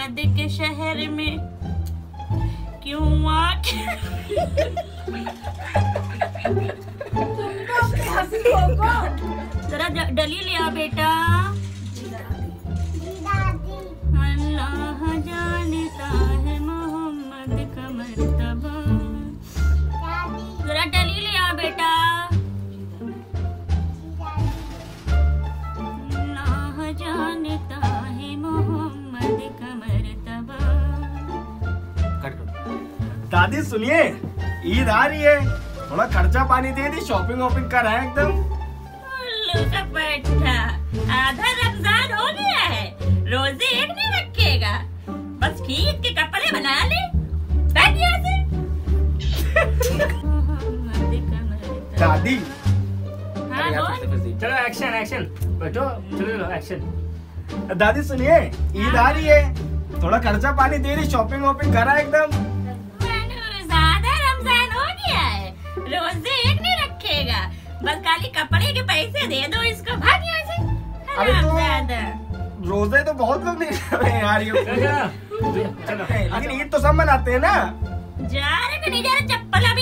मोहम्मद के शहर में क्यों आके जरा डली लिया बेटा। अल्लाह जानता है मोहम्मद का मर्तबा। जरा डली लिया बेटा। अल्लाह जानता है मोहम्मद का मर्तबा। दादी सुनिए, ईद आ रही है, थोड़ा खर्चा पानी दे दी, शॉपिंग वॉपिंग कर रहे हैं एकदम। बैठा आधा रमजान हो गया है, रोजे एक नहीं रखेगा, बस ईद के कपड़े बना ले। दादी हाँ चलो एक्शन एक्शन, बैठो चलो एक्शन। दादी सुनिए, ईद आ रही है, थोड़ा खर्चा पानी दे दी, शॉपिंग वॉपिंग करा एकदम। आधा रमजान हो गया है, रोजे एक नहीं रखेगा, बस खाली कपड़े के पैसे दे दो इसको, भाग यहाँ से। अरे तो रोजे तो बहुत लोग नहीं कर रहे हैं यार, ये लेकिन ईद तो सब मनाते हैं ना। जा रहे नहीं जा रहे, चप्पल